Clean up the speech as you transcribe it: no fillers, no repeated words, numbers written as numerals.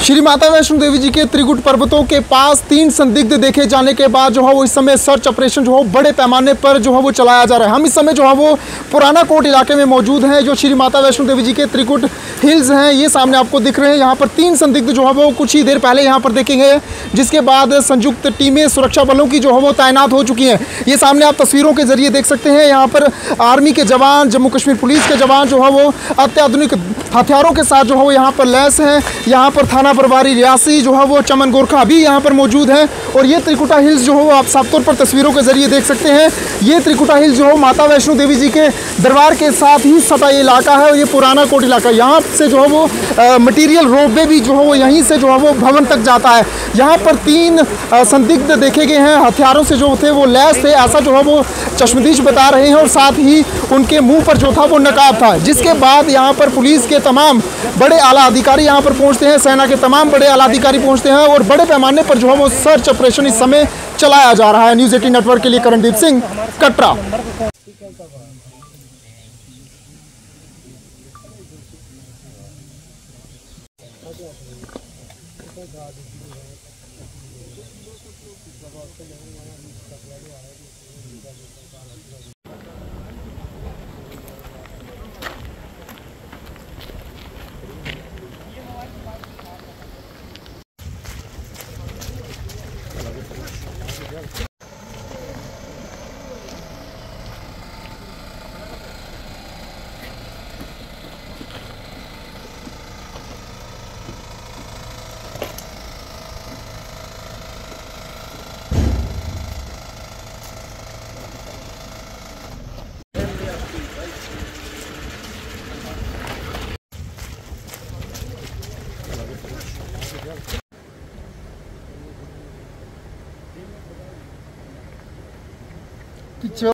श्री माता वैष्णो देवी जी के त्रिकुट पर्वतों के पास 3 संदिग्ध देखे जाने के बाद जो है वो इस समय सर्च ऑपरेशन जो है बड़े पैमाने पर जो है वो चलाया जा रहा है। हम इस समय जो है वो पुराना कोट इलाके में मौजूद हैं। जो श्री माता वैष्णो देवी जी के त्रिकुट हिल्स हैं ये सामने आपको दिख रहे हैं। यहाँ पर 3 संदिग्ध जो है वो कुछ ही देर पहले यहाँ पर देखेंगे, जिसके बाद संयुक्त टीमें सुरक्षा बलों की जो है वो तैनात हो चुकी हैं। ये सामने आप तस्वीरों के जरिए देख सकते हैं। यहाँ पर आर्मी के जवान, जम्मू कश्मीर पुलिस के जवान जो है वो अत्याधुनिक हथियारों के साथ जो है वो यहाँ पर लैस हैं। यहाँ पर थाना प्रभारी रियासी जो है वो चमन गोरखा भी यहाँ पर मौजूद है। और ये त्रिकुटा हिल्स जो है वो आप साफ तौर पर तस्वीरों के जरिए देख सकते हैं। ये त्रिकुटा हिल्स जो है माता वैष्णो देवी जी के दरबार के साथ ही सटा ये इलाका है और ये पुराना कोट इलाका। यहाँ से जो है वो मटीरियल रोपवे भी जो है वो यहीं से जो है वो भवन तक जाता है। यहाँ पर 3 संदिग्ध देखे गए हैं, हथियारों से जो थे वो लैस थे, ऐसा जो है वो चश्मदीश बता रहे हैं। और साथ ही उनके मुंह पर जो था वो नकाब था। जिसके बाद यहाँ पर पुलिस के तमाम बड़े आला अधिकारी यहाँ पर पहुँचते हैं, सेना के तमाम बड़े आला अधिकारी पहुँचते हैं और बड़े पैमाने पर जो है वो सर्च ऑपरेशन इस समय चलाया जा रहा है। न्यूज़ 18 नेटवर्क के लिए करणदीप सिंह, कटरा।